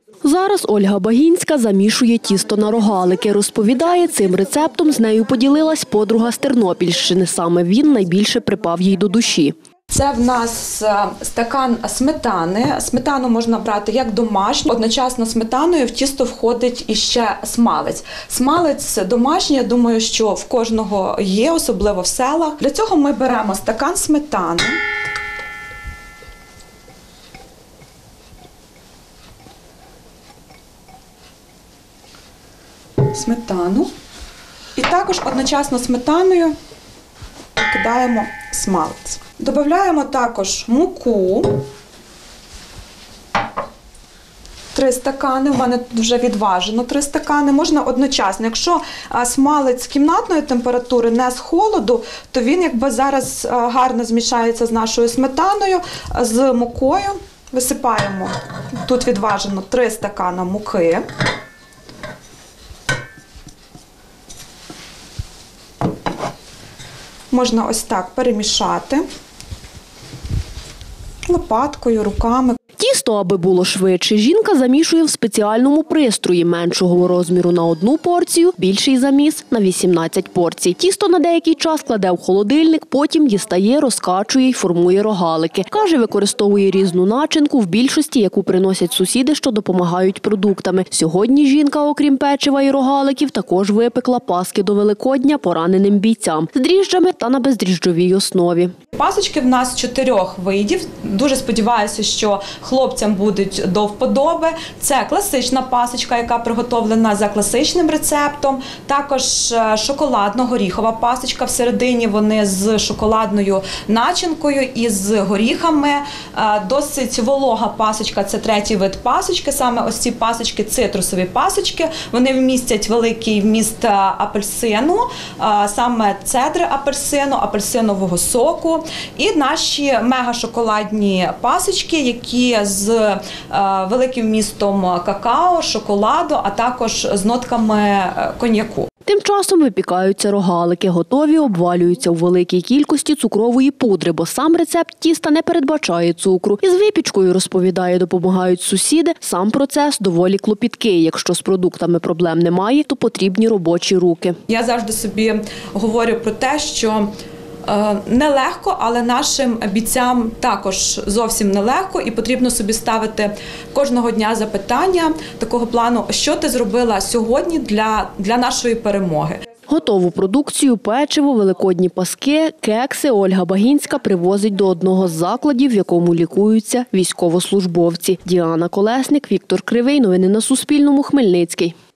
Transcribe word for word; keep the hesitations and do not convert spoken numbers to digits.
Зараз Ольга Багінська замішує тісто на рогалики. Розповідає, цим рецептом з нею поділилась подруга з Тернопільщини. Саме він найбільше припав їй до душі. Це в нас стакан сметани. Сметану можна брати як домашню. Одночасно з сметаною в тісто входить іще смалець. Смалець домашній, я думаю, що в кожного є, особливо в селах. Для цього ми беремо стакан сметани. Сметану. І також одночасно з сметаною кидаємо смалець. Додаємо також муку. Три стакани, у мене тут вже відважено три стакани, можна одночасно. Якщо смалець кімнатної температури, не з холоду, то він якби зараз гарно змішається з нашою сметаною, з мукою. Висипаємо, тут відважено три стакани муки. Можна ось так перемішати лопаткою, руками. Тісто, аби було швидше, жінка замішує в спеціальному пристрої меншого розміру на одну порцію, більший заміс на вісімнадцять порцій. Тісто на деякий час кладе в холодильник, потім дістає, розкачує й формує рогалики. Каже, використовує різну начинку, в більшості яку приносять сусіди, що допомагають продуктами. Сьогодні жінка, окрім печива і рогаликів, також випекла паски до Великодня пораненим бійцям з дріжджами та на бездріжджовій основі. Пасочки в нас чотирьох видів. Дуже сподіваюся, що хлопцям будуть до вподоби. Це класична пасочка, яка приготовлена за класичним рецептом. Також шоколадно-горіхова пасочка. Всередині вони з шоколадною начинкою і з горіхами. Досить волога пасочка – це третій вид пасочки. Саме ось ці пасочки – цитрусові пасочки. Вони вмістять великий вміст апельсину, саме цедри апельсину, апельсинового соку. І наші мега-шоколадні пасочки, які з е, великим вмістом какао, шоколаду, а також з нотками коньяку. Тим часом випікаються рогалики. Готові обвалюються у великій кількості цукрової пудри, бо сам рецепт тіста не передбачає цукру. Із випічкою, розповідає, допомагають сусіди. Сам процес доволі клопіткий. Якщо з продуктами проблем немає, то потрібні робочі руки. Я завжди собі говорю про те, що нелегко, але нашим бійцям також зовсім нелегко і потрібно собі ставити кожного дня запитання такого плану, що ти зробила сьогодні для, для нашої перемоги. Готову продукцію, печиво, великодні паски, кекси Ольга Багінська привозить до одного з закладів, в якому лікуються військовослужбовці. Діана Колесник, Віктор Кривий. Новини на Суспільному. Хмельницький.